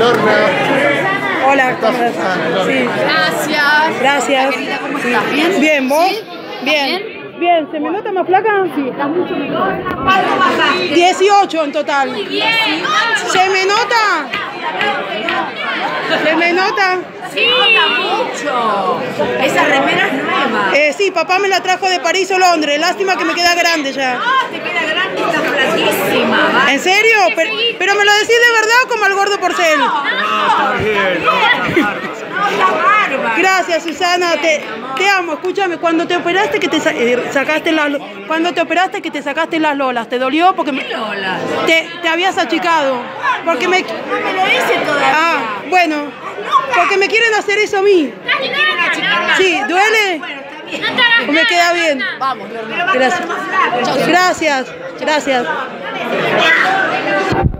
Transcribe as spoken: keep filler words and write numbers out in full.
Lorna. Hola, ¿cómo estás? Sí. Gracias. Gracias. Querida, ¿cómo estás? ¿Bien? Bien, ¿vos? ¿Sí? Bien. ¿Bien? Bien, ¿se me nota más flaca? Sí. Estás mucho mejor. ¿Cuánto bajaste? dieciocho en total. Muy bien. ¿Se me nota? ¿Se me nota? Sí. Mucho. Esa remera es nueva. Eh, sí, papá me la trajo de París o Londres. Lástima que me queda grande ya. Ah, te queda grande, está flaquísima. ¿Vale? ¿En serio? Pero, pero me lo decís de verdad o como al gordo porcel. No, está bien. No, está bárbaro. Gracias, Susana. Te, te amo. Escúchame, cuando te operaste que te sa- eh, sacaste las lo- cuando te operaste que te sacaste las lolas, ¿te dolió? Porque me- ¿Qué Lola? te, te habías achicado. Porque me No me lo hice todavía. Ah, bueno. Porque me quieren hacer eso a mí. ¿Te quieren achicar las Sí, lolas? ¿duele? Bueno, está bien. ¿O me queda bien? Vamos, Lorna. Gracias. Más flaca. Gracias. Gracias.